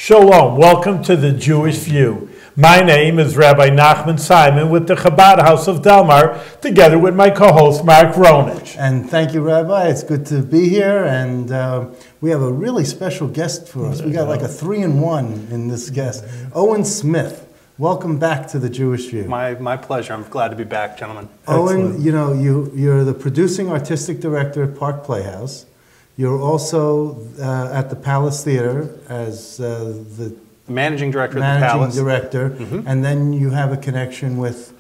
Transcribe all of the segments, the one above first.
Shalom, welcome to the Jewish View. My name is Rabbi Nachman Simon with the Chabad House of Delmar, together with my co-host Mark Ronich. And thank you, Rabbi. It's good to be here, and we have a really special guest for us. We got like a 3-in-1 in this guest. Owen Smith, welcome back to the Jewish View. My pleasure. I'm glad to be back, gentlemen. Owen, you know, you're the producing artistic director at Park Playhouse. You're also at the Palace Theater as the managing director of the Palace. And then you have a connection with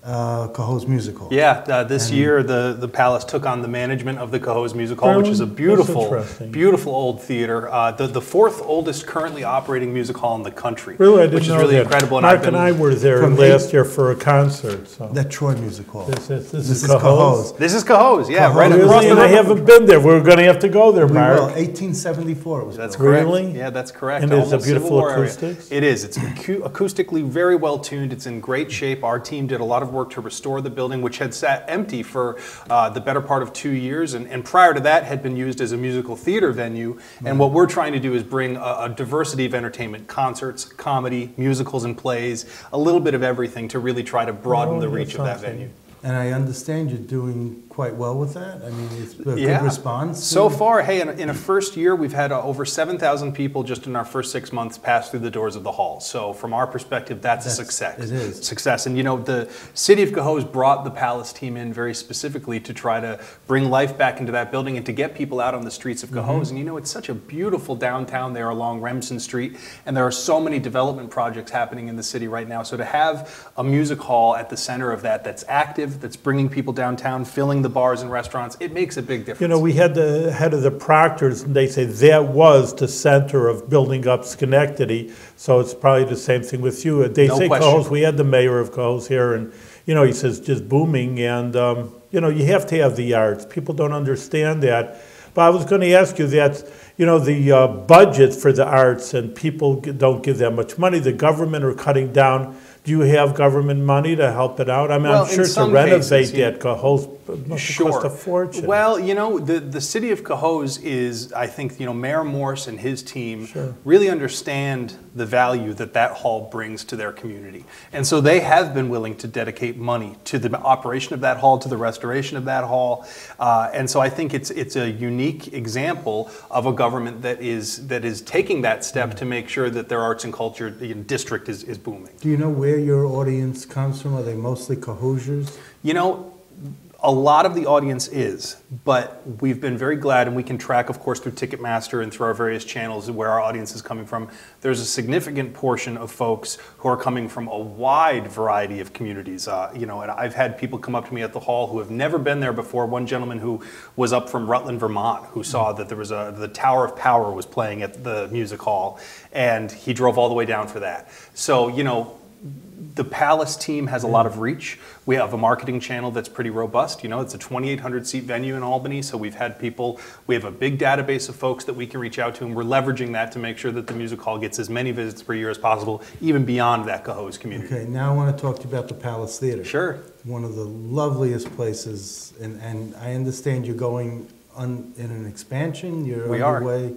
Cohoes Music Hall. Yeah, this year the Palace took on the management of the Cohoes Music Hall, which is a beautiful old theater. The fourth oldest currently operating music hall in the country. Really, I didn't which know is really that. incredible. Mark and I were there last year for a concert. So. That Troy Music Hall. This is Cohoes. This is Cohoes, yeah, Cohoes. right across Really? the And river. I haven't been there. We're going to have to go there, Mark. Well, 1874 it was That's built. correct. Really? Yeah, that's correct. And it's a Almost Civil beautiful War area. acoustics? It is. It's acoustically very well tuned. It's in great shape. Our team did a lot of work to restore the building, which had sat empty for the better part of 2 years, and prior to that had been used as a musical theater venue. And what we're trying to do is bring a diversity of entertainment, concerts, comedy, musicals and plays, a little bit of everything to really try to broaden the reach of that venue. And I understand you're doing quite well with that. I mean, it's a good response. So far, hey, in a first year, we've had over 7,000 people just in our first 6 months pass through the doors of the hall. So from our perspective, that's a success. It is. Success. And you know, the city of Cohoes brought the Palace team in very specifically to try to bring life back into that building and to get people out on the streets of Cohoes. And you know, it's such a beautiful downtown there along Remsen Street, and there are so many development projects happening in the city right now. So to have a music hall at the center of that, that's active, that's bringing people downtown, filling the bars and restaurants, it makes a big difference. You know, we had the head of the Proctors, and they say that was the center of building up Schenectady, so it's probably the same thing with you. They say Cohoes, we had the mayor of Cohoes here, and, you know, he says just booming, and, you know, you have to have the arts. People don't understand that. But I was going to ask you that, you know, the budget for the arts, and people don't give that much money. The government are cutting down. Do you have government money to help it out? I mean, I'm sure to renovate that Cohoes must cost a fortune. Well, you know, the city of Cohoes is, I think, you know, Mayor Morse and his team really understand the value that that hall brings to their community. And so they have been willing to dedicate money to the operation of that hall, to the restoration of that hall. And so I think it's a unique example of a government that is taking that step to make sure that their arts and culture district is booming. Do you know where your audience comes from? Are they mostly Cohoesiers? You know, a lot of the audience is, but we've been very glad, and we can track, of course, through Ticketmaster and through our various channels where our audience is coming from. There's a significant portion of folks who are coming from a wide variety of communities. You know, and I've had people come up to me at the hall who have never been there before. One gentleman who was up from Rutland, Vermont, who saw that there was the Tower of Power was playing at the music hall, and he drove all the way down for that. So, you know, the Palace team has a lot of reach. We have a marketing channel that's pretty robust. You know, it's a 2,800 seat venue in Albany, so we have a big database of folks that we can reach out to, and we're leveraging that to make sure that the music hall gets as many visits per year as possible, even beyond that Cohoes community. Okay, now I want to talk to you about the Palace Theater. Sure. One of the loveliest places, and I understand you're going in an expansion. You're on your way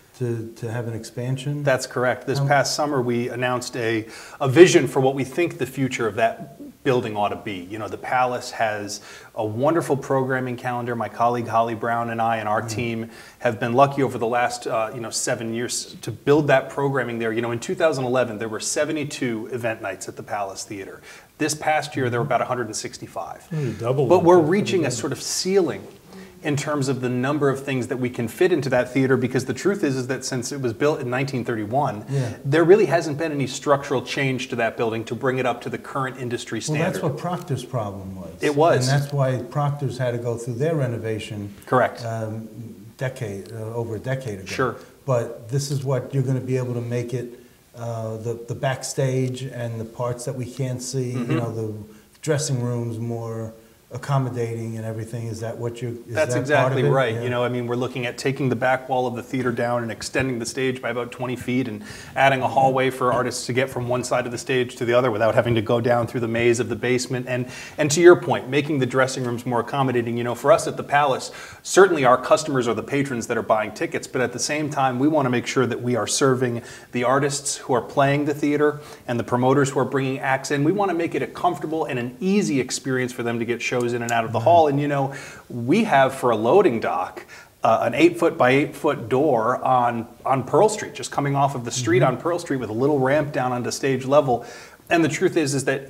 to have an expansion? That's correct. This past summer we announced a vision for what we think the future of that building ought to be. You know, the Palace has a wonderful programming calendar. My colleague Holly Brown and I and our team have been lucky over the last 7 years to build that programming there. You know, in 2011 there were 72 event nights at the Palace Theater. This past year there were about 165. But we're reaching a sort of ceiling in terms of the number of things that we can fit into that theater, because the truth is that since it was built in 1931, there really hasn't been any structural change to that building to bring it up to the current industry standard. Well, that's what Proctor's problem was. It was. And that's why Proctor's had to go through their renovation. Correct. Over a decade ago. Sure. But this is what you're going to be able to make it, the backstage and the parts that we can't see, you know, the dressing rooms more accommodating and everything. Is that what you? That's exactly right. Yeah. I mean, we're looking at taking the back wall of the theater down and extending the stage by about 20 feet and adding a hallway for artists to get from one side of the stage to the other without having to go down through the maze of the basement. And to your point, making the dressing rooms more accommodating. For us at the Palace, certainly our customers are the patrons that are buying tickets, but at the same time, we want to make sure that we are serving the artists who are playing the theater and the promoters who are bringing acts in. We want to make it a comfortable and an easy experience for them to get shows in and out of the hall. And we have for a loading dock an 8-foot by 8-foot door on Pearl Street, just coming off of the street on Pearl Street with a little ramp down onto stage level. And the truth is that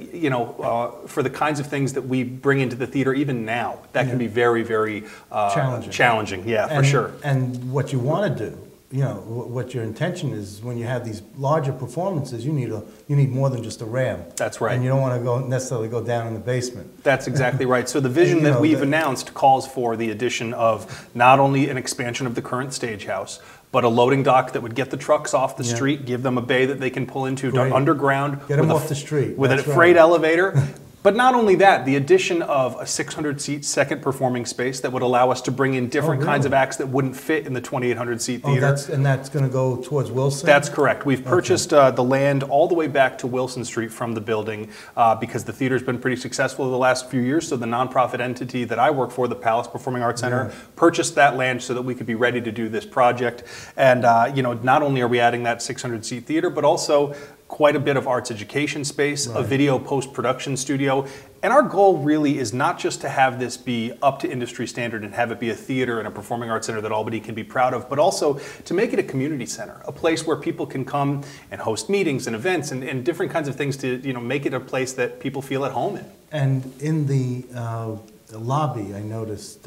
for the kinds of things that we bring into the theater, even now, that can be very, very challenging. Yeah, for sure. And what you want to do, what your intention is when you have these larger performances, you need more than just a ramp. That's right. And you don't want to necessarily go down in the basement. That's exactly right. So the vision that we've announced calls for the addition of not only an expansion of the current stage house, but a loading dock that would get the trucks off the street, give them a bay that they can pull into underground. Get them off the street. With a freight elevator. But not only that, the addition of a 600-seat second performing space that would allow us to bring in different kinds of acts that wouldn't fit in the 2,800-seat theater. And that's going to go towards Wilson? That's correct. We've purchased the land all the way back to Wilson Street from the building because the theater's been pretty successful the last few years. So the nonprofit entity that I work for, the Palace Performing Arts Center, purchased that land so that we could be ready to do this project. And not only are we adding that 600-seat theater, but also quite a bit of arts education space, a video post-production studio. And our goal really is not just to have this be up to industry standard and have it be a theater and a performing arts center that Albany can be proud of, but also to make it a community center, a place where people can come and host meetings and events and different kinds of things to make it a place that people feel at home in. And in the lobby, I noticed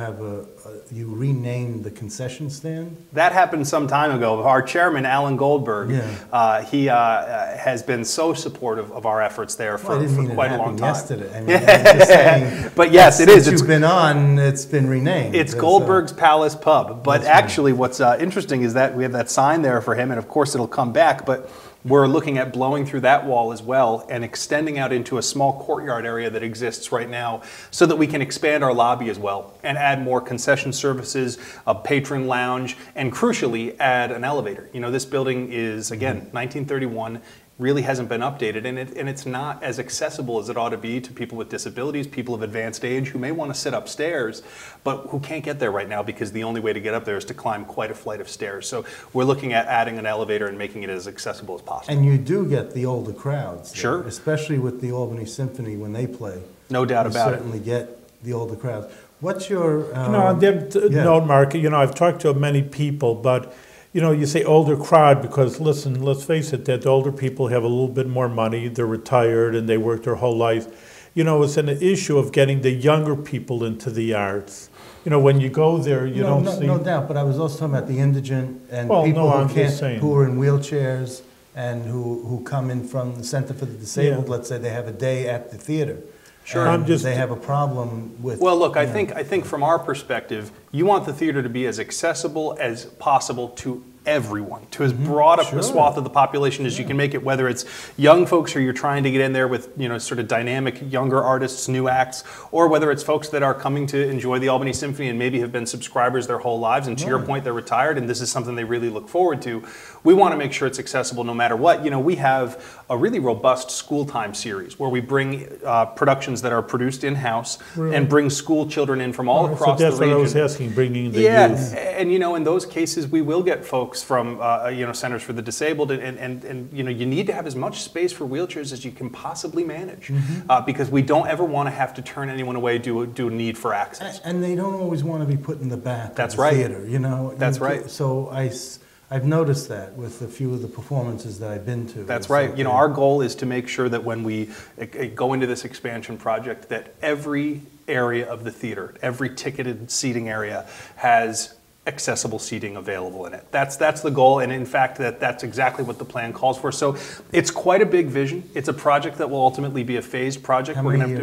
you renamed the concession stand. That happened some time ago. Our chairman, Alan Goldberg, he has been so supportive of our efforts there for quite a long time. Yesterday. I mean, I'm just saying, but yes, it is. Since you've been on, it's been renamed. It's Goldberg's Palace Pub. But actually, what's interesting is that we have that sign there for him, and of course it'll come back. But we're looking at blowing through that wall as well and extending out into a small courtyard area that exists right now so that we can expand our lobby as well and add more concession services, a patron lounge, and crucially add an elevator. This building is, again, 1931, really hasn't been updated, and it's not as accessible as it ought to be to people with disabilities, people of advanced age who may want to sit upstairs, but who can't get there right now because the only way to get up there is to climb quite a flight of stairs. So we're looking at adding an elevator and making it as accessible as possible. And you do get the older crowds. Sure. Especially with the Albany Symphony when they play. No doubt about it. You certainly get the older crowds. What's your... note, Mark, I've talked to many people, but you say older crowd because, listen, let's face it, that older people have a little bit more money, they're retired, and they work their whole life. It's an issue of getting the younger people into the arts. When you go there, you don't see... No doubt, but I was also talking about the indigent and people who are in wheelchairs and who come in from the Center for the Disabled. Let's say they have a day at the theater. Sure. They have a problem with... Well, look, I think from our perspective, you want the theater to be as accessible as possible to everyone, to as broad a swath of the population as you can make it, whether it's young folks who you're trying to get in there with, sort of dynamic younger artists, new acts, or whether it's folks that are coming to enjoy the Albany Symphony and maybe have been subscribers their whole lives, and to your point, they're retired, and this is something they really look forward to. We want to make sure it's accessible no matter what. We have a really robust school time series where we bring productions that are produced in-house and bring school children in from all across the region. So that's what I was asking, bringing the youth. And in those cases, we will get folks from Centers for the Disabled, and you need to have as much space for wheelchairs as you can possibly manage, because we don't ever want to have to turn anyone away due to a need for access. And they don't always want to be put in the back That's of the right. theater, That's right. So I've noticed that with a few of the performances that I've been to. That's right. Our goal is to make sure that when we go into this expansion project, that every area of the theater, every ticketed seating area has accessible seating available in it. That's the goal, and in fact, that's exactly what the plan calls for. So it's quite a big vision. It's a project that will ultimately be a phased project. How many years?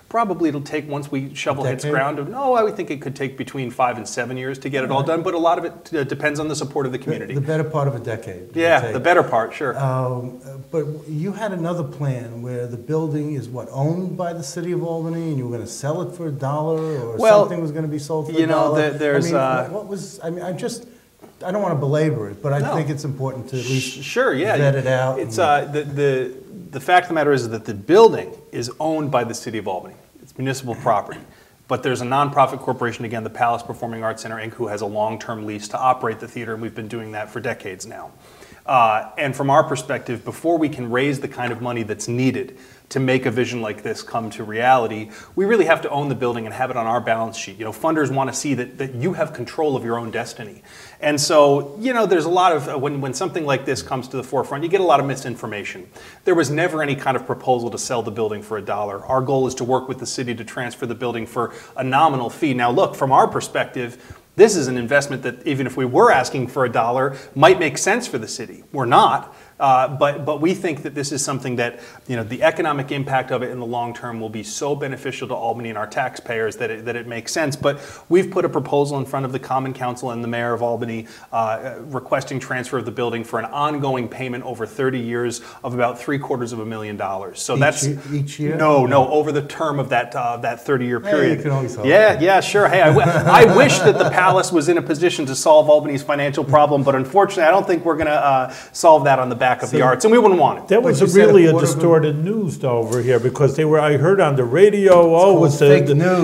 Probably it'll take, once we shovel hits ground, no, I would think it could take between 5 and 7 years to get it all done, but a lot of it depends on the support of the community. The better part of a decade. Yeah, the better part, sure. But you had another plan where the building is what, owned by the city of Albany, and you were going to sell it for $1, or something was going to be sold for $1? You know, there's... what was, I mean, I don't want to belabor it, but I think it's important to at least vet it out. It's the fact of the matter is that the building is owned by the city of Albany. It's municipal property. But there's a nonprofit corporation, again, the Palace Performing Arts Center, Inc., who has a long-term lease to operate the theater, and we've been doing that for decades now. And from our perspective, before we can raise the kind of money that's needed to make a vision like this come to reality, we really have to own the building and have it on our balance sheet. You know, funders want to see that you have control of your own destiny. And so, you know, there's a lot of, when something like this comes to the forefront, you get a lot of misinformation. There was never any kind of proposal to sell the building for $1. Our goal is to work with the city to transfer the building for a nominal fee. Now look, from our perspective, this is an investment that, even if we were asking for $1, might make sense for the city. We're not. But we think that this is something that, you know, the economic impact of it in the long term will be so beneficial to Albany and our taxpayers that it makes sense. But we've put a proposal in front of the Common Council and the Mayor of Albany requesting transfer of the building for an ongoing payment over 30 years of about $750,000. So each year? No, over the term of that 30-year period. Hey, you can always help. Yeah, sure. Hey, I wish that the Palace was in a position to solve Albany's financial problem, but unfortunately, I don't think we're going to solve that on the back of the arts, and we wouldn't want it. That was really a distorted news over here, because I heard on the radio, it was the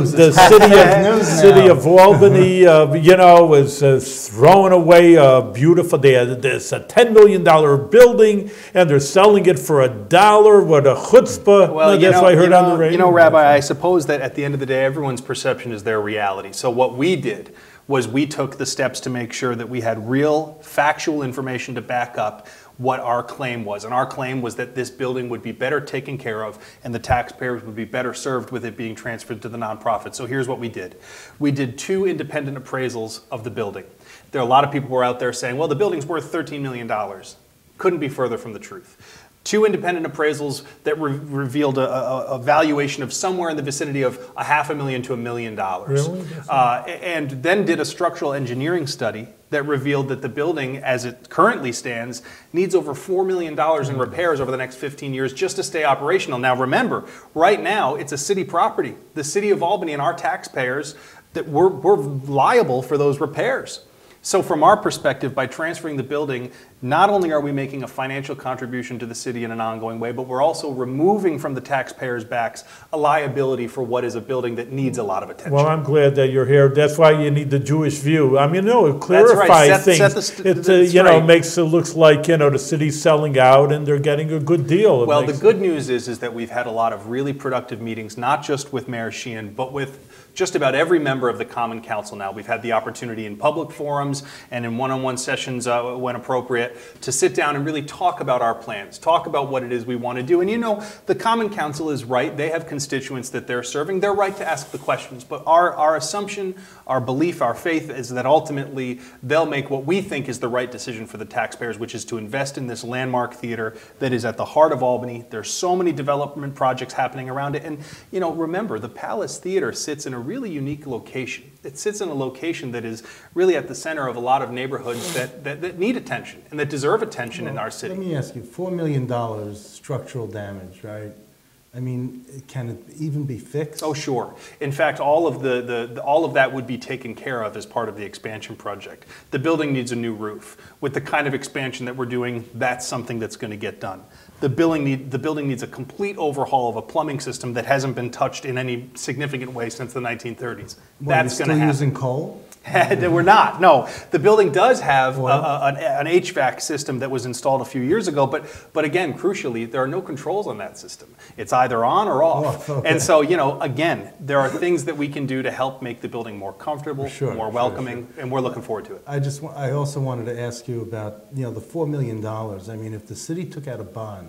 city of Albany, you know, was throwing away a beautiful, there's a $10 million building, and they're selling it for $1. What a chutzpah. Well, that's what I heard on the radio. You know, Rabbi, I suppose that at the end of the day, everyone's perception is their reality. So what we did was we took the steps to make sure that we had real, factual information to back up what our claim was. And our claim was that this building would be better taken care of and the taxpayers would be better served with it being transferred to the nonprofit. So here's what we did. We did 2 independent appraisals of the building. There are a lot of people who are out there saying, well, the building's worth $13 million. Couldn't be further from the truth. 2 independent appraisals that revealed a valuation of somewhere in the vicinity of $500,000 to $1 million. Really? And then did a structural engineering study that revealed that the building, as it currently stands, needs over $4 million in repairs over the next 15 years just to stay operational. Now remember, right now it's a city property. The city of Albany and our taxpayers, that we're liable for those repairs. So from our perspective, by transferring the building, not only are we making a financial contribution to the city in an ongoing way, but we're also removing from the taxpayers' backs a liability for what is a building that needs a lot of attention. Well, I'm glad that you're here. That's why you need the Jewish view. I mean, no, it clarifies things. It makes it looks like, you know, the city's selling out and they're getting a good deal. Well, the good news is that we've had a lot of really productive meetings, not just with Mayor Sheehan, but with just about every member of the Common Council now. We've had the opportunity in public forums and in one-on-one sessions when appropriate to sit down and really talk about our plans, talk about what it is we want to do. And you know, the Common Council is right. They have constituents that they're serving. They're right to ask the questions. But our assumption, our belief, our faith is that ultimately they'll make what we think is the right decision for the taxpayers, which is to invest in this landmark theater that is at the heart of Albany. There's so many development projects happening around it. And you know, remember, the Palace Theater sits in a really unique location. It sits in a location that is really at the center of a lot of neighborhoods that need attention and that deserve attention in our city. Let me ask you, $4 million structural damage, right? I mean, can it even be fixed? Oh, sure. In fact, all of all of that would be taken care of as part of the expansion project. The building needs a new roof. With the kind of expansion that we're doing, that's something that's going to get done. The building needs a complete overhaul of a plumbing system that hasn't been touched in any significant way since the 1930s. That's going to happen. Still using coal? We're not, no. The building does have an HVAC system that was installed a few years ago, but again, crucially, there are no controls on that system. It's either on or off. Okay. And so, you know, again, there are things that we can do to help make the building more comfortable, more welcoming, and we're looking forward to it. I also wanted to ask you about, you know, the $4 million. I mean, if the city took out a bond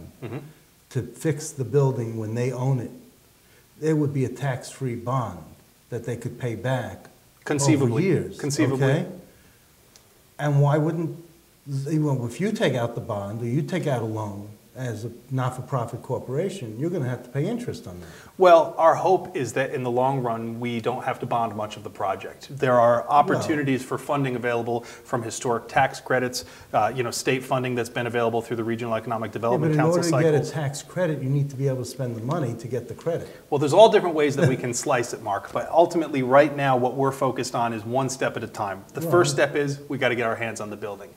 to fix the building when they own it, there would be a tax-free bond that they could pay back. Conceivably. Over years. Conceivably. Okay? And why wouldn't, if you take out the bond or you take out a loan as a not-for-profit corporation, you're going to have to pay interest on that. Well, our hope is that in the long run, we don't have to bond much of the project. There are opportunities for funding available from historic tax credits, state funding that's been available through the Regional Economic Development Council cycles. But in order to get a tax credit, you need to be able to spend the money to get the credit. Well, there's all different ways that we can slice it, Mark. But ultimately, right now, what we're focused on is one step at a time. The first step is we got to get our hands on the building.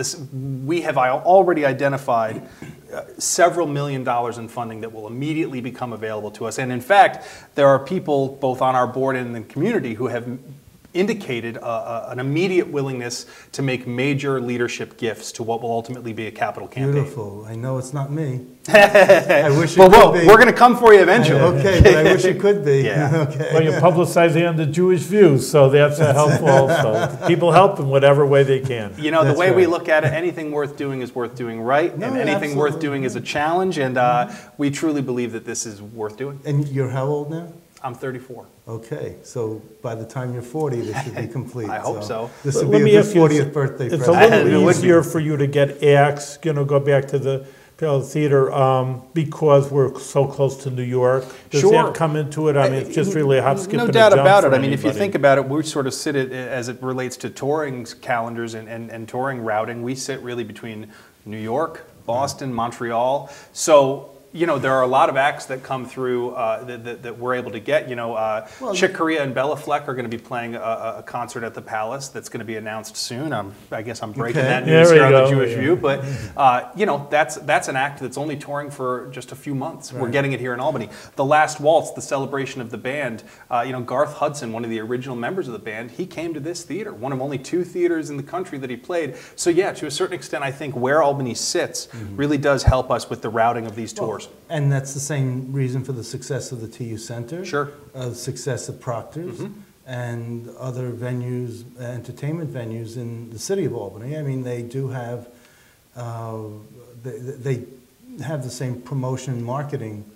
We have already identified several $1 million in funding that will immediately become available to us. And in fact, there are people both on our board and in the community who have indicated an immediate willingness to make major leadership gifts to what will ultimately be a capital campaign. Beautiful. I know it's not me. I wish it could be. We're going to come for you eventually. Okay, but I wish it could be. Yeah. Okay. Well, you're publicizing on the Jewish views, so that's helpful also. People help in whatever way they can. You know, the way we look at it, anything worth doing is worth doing right, and anything worth doing is a challenge, and we truly believe that this is worth doing. And you're how old now? I'm 34. Okay, so by the time you're 40, this should be complete. I hope so. This would be a good 40th birthday present. It's a little easier for you to get acts, go back to the theater, because we're so close to New York. Does that come into it? I mean, it's just really a hop, skip, and a jump. No doubt about it. I mean, anybody. if you think about it, we sort of sit as it relates to touring calendars and touring routing, we sit really between New York, Boston, Montreal. So, there are a lot of acts that come through that we're able to get. Chick Corea and Bella Fleck are going to be playing a concert at the Palace that's going to be announced soon. I guess I'm breaking that news here on the Jewish View, but that's an act that's only touring for just a few months. Right. We're getting it here in Albany. The Last Waltz, the celebration of the band. Garth Hudson, one of the original members of the band, he came to this theater, one of only 2 theaters in the country that he played. So yeah, to a certain extent, I think where Albany sits really does help us with the routing of these tours. And that's the same reason for the success of the TU Center. Sure. The success of Proctor's and other venues, entertainment venues in the city of Albany. I mean, they do have, they have the same promotion and marketing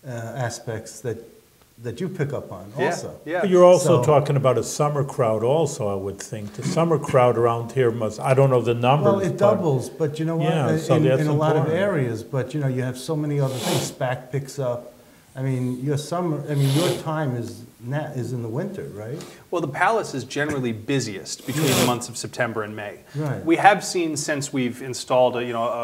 aspects that you pick up on also. Yeah. But you're also talking about a summer crowd also, I would think. The summer crowd around here I don't know the numbers. Well, it doubles, but you know what? Yeah, so in that's a lot of important. areas, but you have so many other things. SPAC picks up. I mean, your time is in the winter, right? Well, the Palace is generally busiest between the months of September and May. Right. We have seen, since we've installed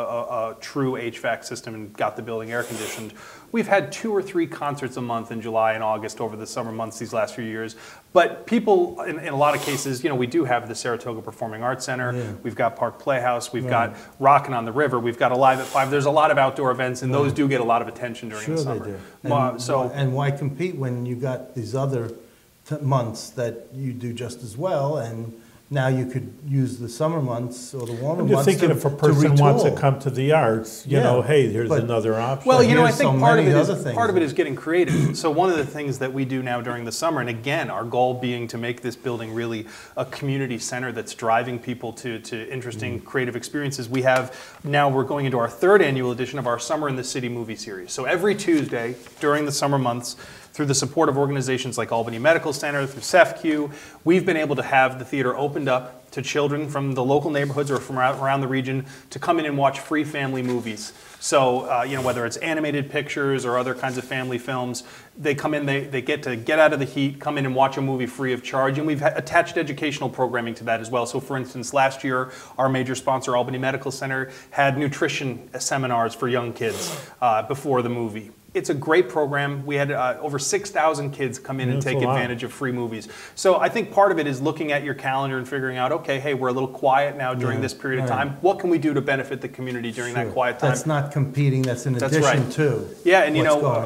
a true HVAC system and got the building air conditioned, we've had 2 or 3 concerts a month in July and August over the summer months these last few years. But people, in a lot of cases, we do have the Saratoga Performing Arts Center. Yeah. We've got Park Playhouse. We've got Rockin' on the River. We've got Alive at 5. There's a lot of outdoor events, and those do get a lot of attention during the summer. Sure they do. And why compete when you got these other months that you do just as well, and now you could use the summer months or the warmer months. You're thinking if a person wants to come to the arts, hey, here's another option. Well, I think part of it is getting creative. So one of the things that we do now during the summer, and again, our goal being to make this building really a community center that's driving people to interesting creative experiences. We're going into our 3rd annual edition of our Summer in the City movie series. So every Tuesday during the summer months, through the support of organizations like Albany Medical Center, through CEFCU, we've been able to have the theater opened up to children from the local neighborhoods or from around the region to come in and watch free family movies. So, whether it's animated pictures or other kinds of family films, they come in, they get to get out of the heat, come in and watch a movie free of charge, and we've attached educational programming to that as well. So, for instance, last year, our major sponsor, Albany Medical Center, had nutrition seminars for young kids before the movie. It's a great program. We had over 6,000 kids come in and take advantage of free movies. So I think part of it is looking at your calendar and figuring out, okay, hey, we're a little quiet now during this period of time. What can we do to benefit the community during that quiet time? That's not competing. That's in addition to. Yeah, and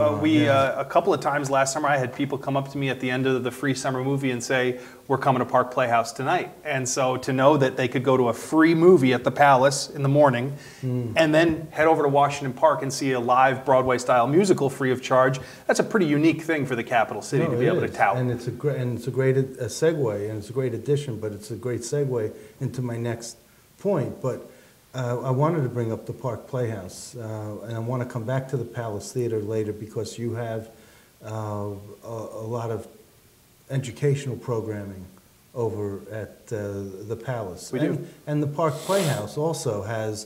a couple of times last summer, I had people come up to me at the end of the free summer movie and say, we're coming to Park Playhouse tonight. And so to know that they could go to a free movie at the Palace in the morning and then head over to Washington Park and see a live Broadway-style musical free of charge, that's a pretty unique thing for the capital city to be able to tout. And it's a great segue, and it's a great addition, but it's a great segue into my next point. But I wanted to bring up the Park Playhouse, and I want to come back to the Palace Theater later because you have a lot of educational programming over at the Palace. We do. And the Park Playhouse also has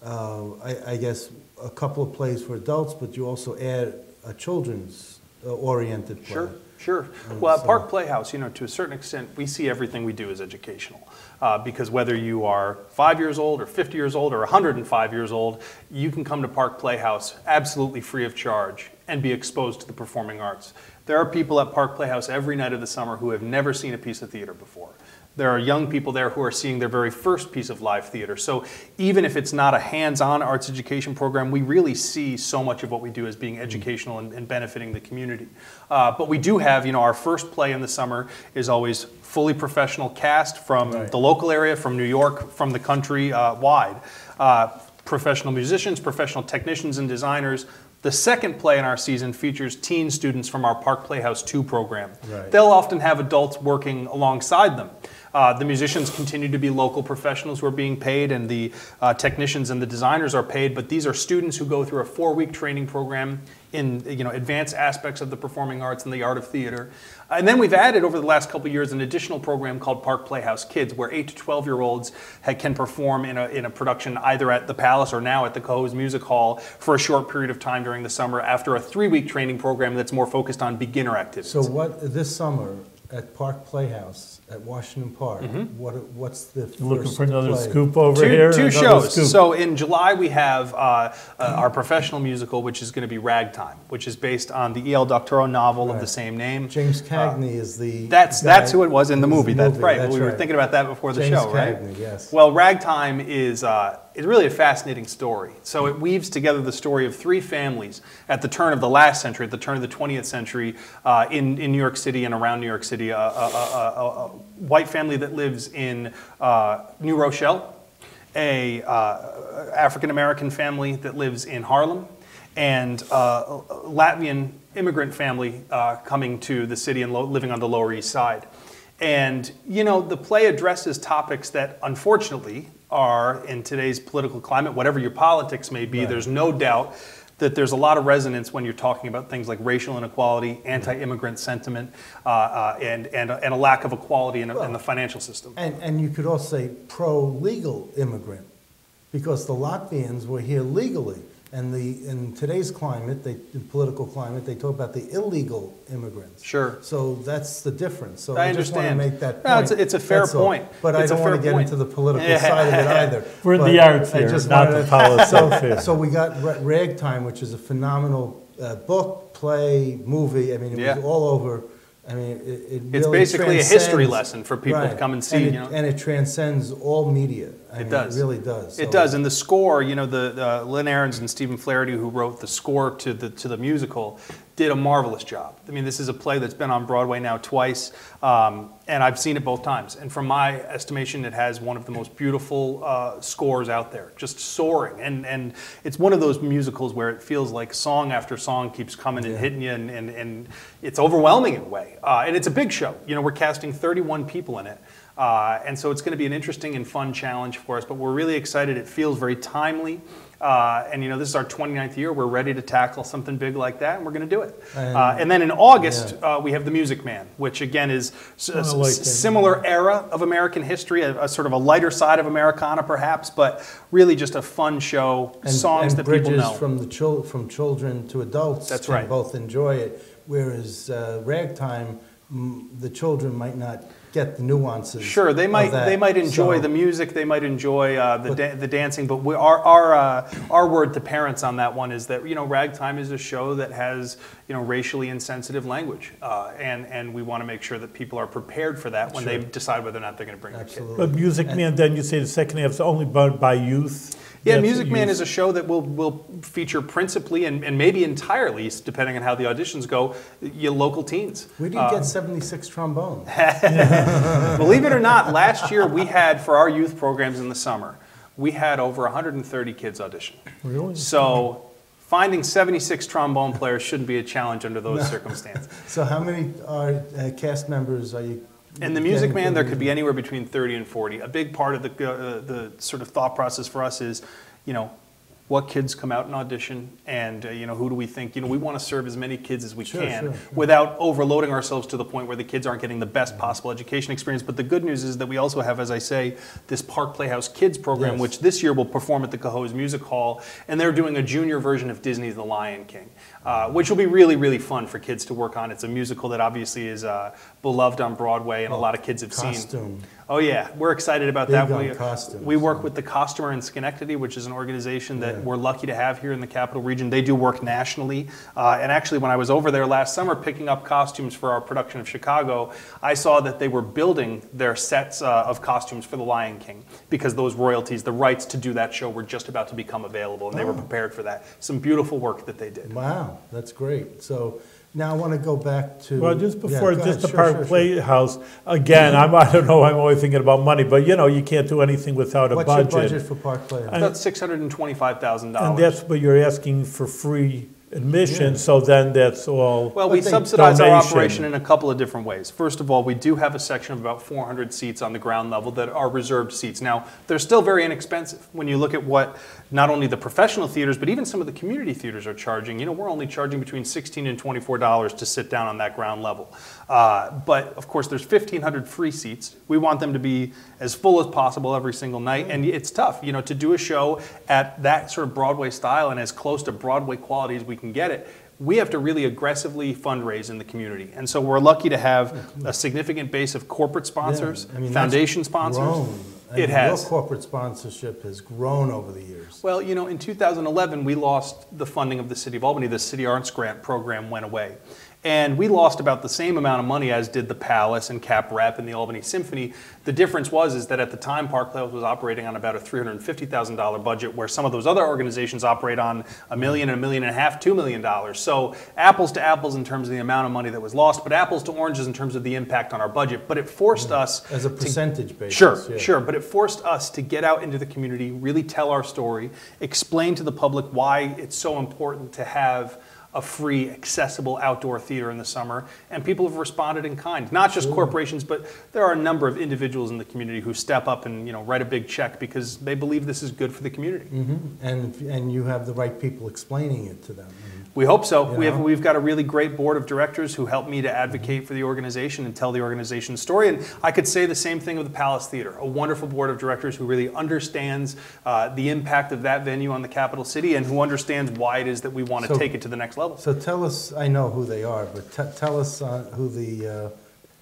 I guess, a couple of plays for adults, but you also add a children's oriented play. Sure. Well, at Park Playhouse, to a certain extent, we see everything we do as educational. Because whether you are 5 years old or 50 years old or 105 years old, you can come to Park Playhouse absolutely free of charge and be exposed to the performing arts. There are people at Park Playhouse every night of the summer who have never seen a piece of theater before. There are young people there who are seeing their very first piece of live theater. So even if it's not a hands-on arts education program, we really see so much of what we do as being educational and benefiting the community. But we do have, our first play in the summer is always fully professional cast from the local area, from New York, from the country wide. Professional musicians, professional technicians and designers. The second play in our season features teen students from our Park Playhouse 2 program. Right. They'll often have adults working alongside them. The musicians continue to be local professionals who are being paid, and the technicians and the designers are paid, but these are students who go through a 4-week training program in advanced aspects of the performing arts and the art of theater. And then we've added over the last couple of years an additional program called Park Playhouse Kids, where 8 to 12-year-olds can perform in a production either at the Palace or now at the Cohoes Music Hall for a short period of time during the summer after a 3-week training program that's more focused on beginner activities. So this summer at Park Playhouse at Washington Park, what's the first Looking for another play? scoop over here? Two Another shows. scoop. So in July we have our professional musical, which is going to be Ragtime, which is based on the E.L. Doctorow novel of the same name. James Cagney is the That's who it was in the movie. That's right. That's We were thinking about that before the James show, right? Cagney, yes. Well, Ragtime is really a fascinating story. So it weaves together the story of 3 families at the turn of the last century, at the turn of the 20th century in New York City and around New York City. A white family that lives in New Rochelle, a African-American family that lives in Harlem, and a Latvian immigrant family coming to the city and living on the Lower East Side. And, the play addresses topics that, unfortunately, are in today's political climate, whatever your politics may be, there's no doubt that there's a lot of resonance when you're talking about things like racial inequality, anti-immigrant sentiment, and a lack of equality in the financial system. And you could also say pro-legal immigrant, because the Latvians were here legally. And in today's climate, the political climate, they talk about the illegal immigrants. Sure. So that's the difference. So I just want to understand. make that No, point. it's a fair point. But I don't want to get into the political side of it either. We're in But the arts here, not the politics here. So we got Ragtime, which is a phenomenal book, play, movie. I mean, it was all over. I mean, it really It's basically a history lesson for people to come and see. And it transcends all media. It does. It really does. It does, and the score, the Lynn Ahrens and Stephen Flaherty, who wrote the score to the musical, did a marvelous job. I mean, this is a play that's been on Broadway now twice, and I've seen it both times. And from my estimation, it has one of the most beautiful scores out there, just soaring. And it's one of those musicals where it feels like song after song keeps coming and hitting you, and it's overwhelming in a way. And it's a big show. We're casting 31 people in it. And so it's going to be an interesting and fun challenge for us, but we're really excited. It feels very timely. And this is our 29th year. We're ready to tackle something big like that, and we're going to do it. And then in August, we have The Music Man, which again is a similar era of American history, a sort of a lighter side of Americana perhaps, but really just a fun show, songs that people know. From children to adults. That's can right. both enjoy it, whereas Ragtime, the children might not get the nuances. Sure, they might enjoy the music, they might enjoy the dancing, but our word to parents on that one is that Ragtime is a show that has racially insensitive language, and we want to make sure that people are prepared for that when they decide whether or not they're going to bring their kid. But Music Man, then you say the second half is only by youth. Yeah, Music Man is a show that will feature principally and maybe entirely, depending on how the auditions go, your local teens. We did get 76 trombones. Believe it or not, last year we had, for our youth programs in the summer, we had over 130 kids audition. Really? So finding 76 trombone players shouldn't be a challenge under those circumstances. So how many cast members are you? In The Music Man, there could be anywhere between 30 and 40. A big part of the sort of thought process for us is, what kids come out and audition, and who do we think, we want to serve as many kids as we can without overloading ourselves to the point where the kids aren't getting the best possible education experience. But the good news is that we also have, as I say, this Park Playhouse Kids program, which this year will perform at the Cohoes Music Hall, and they're doing a junior version of Disney's The Lion King, which will be really, really fun for kids to work on. It's a musical that obviously is beloved on Broadway, and a lot of kids have seen. Oh yeah, we're excited about that. We work with the Costumer in Schenectady, which is an organization that we're lucky to have here in the Capital Region. They do work nationally, and actually when I was over there last summer picking up costumes for our production of Chicago, I saw that they were building their sets of costumes for The Lion King, because those royalties, the rights to do that show, were just about to become available, and they were prepared for that. Some beautiful work that they did. Wow, that's great. So now I want to go back to... Well, just before, the Park Playhouse, again, I don't know, I'm always thinking about money, but you can't do anything without a budget. What's your budget for Park Playhouse? About $625,000. And that's what you're asking for free admission, so then that's all. Well, we subsidize our operation in a couple of different ways. First of all, we do have a section of about 400 seats on the ground level that are reserved seats. Now, they're still very inexpensive when you look at what not only the professional theaters, but even some of the community theaters are charging. We're only charging between $16 and $24 to sit down on that ground level. But of course, there's 1,500 free seats. We want them to be as full as possible every single night, and it's tough, to do a show at that sort of Broadway style and as close to Broadway quality as we can get it. We have to really aggressively fundraise in the community, and so we're lucky to have a significant base of corporate sponsors, foundation sponsors. It has. Your corporate sponsorship has grown over the years. Well, in 2011, we lost the funding of the City of Albany. The City Arts Grant program went away. And we lost about the same amount of money as did the Palace and Cap Rep and the Albany Symphony. The difference is that at the time, Park Playhouse was operating on about a $350,000 budget, where some of those other organizations operate on $1 million, $1.5 million, $2 million. So apples to apples in terms of the amount of money that was lost, but apples to oranges in terms of the impact on our budget. But it forced us as a percentage basis. Sure. But it forced us to get out into the community, really tell our story, explain to the public why it's so important to have a free, accessible outdoor theater in the summer, and people have responded in kind. Not just corporations, but there are a number of individuals in the community who step up and write a big check because they believe this is good for the community. And you have the right people explaining it to them. We hope so. We've got a really great board of directors who help me to advocate for the organization and tell the organization's story. And I could say the same thing of the Palace Theater, a wonderful board of directors who really understands the impact of that venue on the capital city and who understands why it is that we want to take it to the next level. So tell us, I know who they are, but tell us who the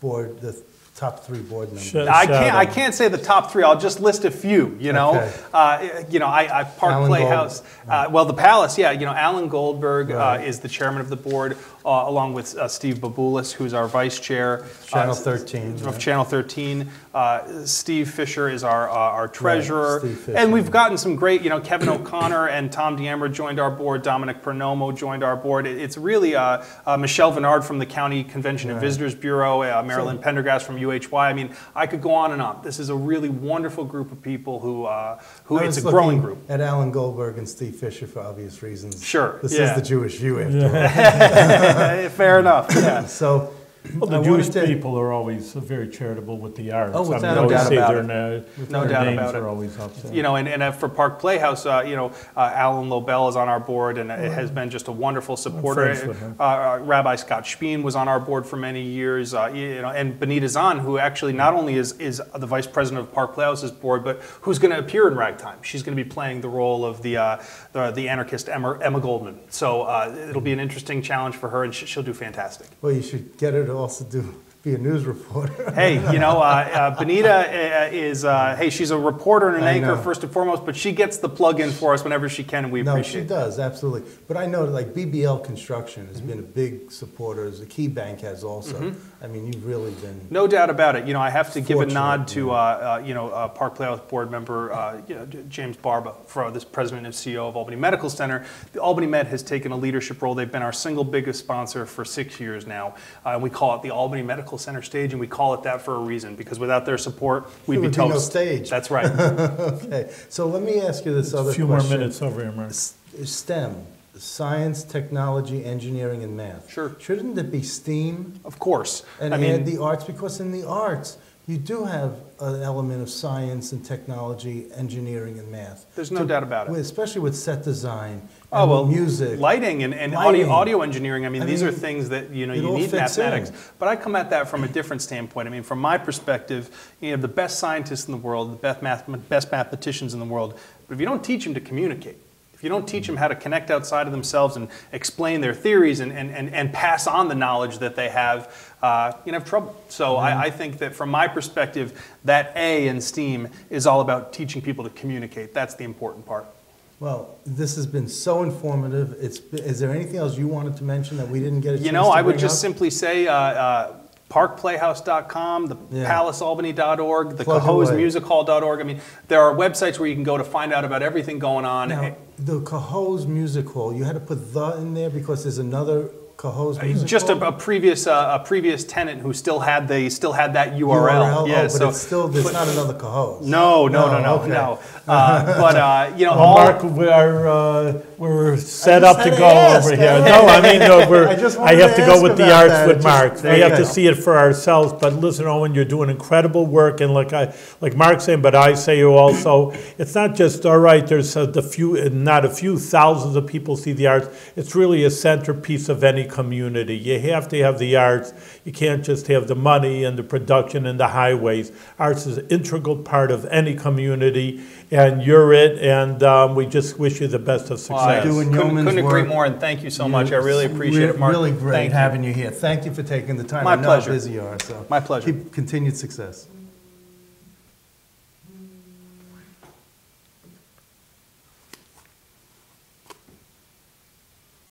top 3 board members. I can't say the top 3. I'll just list a few. Park Playhouse. The Palace. Alan Goldberg is the chairman of the board, along with Steve Baboulis, who's our vice chair. Channel 13. Of Channel 13. Steve Fisher is our treasurer. And we've gotten some great, Kevin O'Connor and Tom Deammer joined our board. Dominic Pernomo joined our board. It's really Michelle Vennard from the County Convention and Visitors Bureau, Marilyn Pendergast from UHY. I mean, I could go on and on. This is a really wonderful group of people who it's a growing group. At Alan Goldberg and Steve Fisher for obvious reasons. Sure. This is the Jewish view after all. Fair enough. Yeah. So, the Jewish people are always very charitable with the arts. Oh, no doubt about it. No doubt about it. Always up there. And for Park Playhouse, Alan Lobel is on our board and has been just a wonderful supporter. Rabbi Scott Speen was on our board for many years. And Benita Zahn, who actually not only is the vice president of Park Playhouse's board, but who's going to appear in Ragtime. She's going to be playing the role of the anarchist Emma Goldman. So it'll be an interesting challenge for her, and she'll do fantastic. Well, you should get her to also be a news reporter. Hey, Benita is, she's a reporter and an anchor first and foremost, but she gets the plug in for us whenever she can, and we appreciate it. No, she does, absolutely. But I know like BBL Construction has been a big supporter, the Key Bank has also. I mean, you've really been... No doubt about it. I have to give a nod to, Park Playhouse board member James Barba, for this president and CEO of Albany Medical Center. The Albany Med has taken a leadership role. They've been our single biggest sponsor for 6 years now. We call it the Albany Medical Center stage, and we call it that for a reason, because without their support, we'd be toast. No stage. That's right. Okay, so let me ask you this other question. A few more minutes over here, Mark. STEM, science, technology, engineering, and math. Sure. Shouldn't it be STEAM? Of course. And add the arts, because in the arts, you do have an element of science and technology, engineering and math. There's no doubt about it. Especially with set design, Oh, well, music. lighting and audio engineering. I mean, these are things that, you need mathematics. But I come at that from a different standpoint. I mean, from my perspective, you have the best scientists in the world, the best mathematicians in the world. But if you don't teach them to communicate, if you don't teach them how to connect outside of themselves and explain their theories and pass on the knowledge that they have, you have trouble. So I think that from my perspective, that A in STEAM is all about teaching people to communicate. That's the important part. Well, this has been so informative. Is there anything else you wanted to mention that we didn't get a chance to bring up? I would just simply say parkplayhouse.com, the palacealbany.org, the Cohoes Music Hall.org. I mean, there are websites where you can go to find out about everything going on. Now, the Cohoes Music Hall, you had to put the in there because there's another Cohoes Music just Hall? a previous tenant who still had that URL. Yeah, but it's still there's not another Cohoes. No. But Mark, we're set up to go over here. No, I mean I have to go with the arts with Mark. We have to see it for ourselves. But listen, Owen, you're doing incredible work, and like Mark's saying, but I say you also. It's not just all right. There's not a few thousands of people see the arts. It's really a centerpiece of any community. You have to have the arts. You can't just have the money and the production and the highways. Arts is an integral part of any community, and you're it, and we just wish you the best of success. Couldn't agree more, and thank you so much. I really appreciate it, Mark. Really great having you here. Thank you for taking the time. My pleasure. I know how busy you are. So my pleasure. Keep continued success.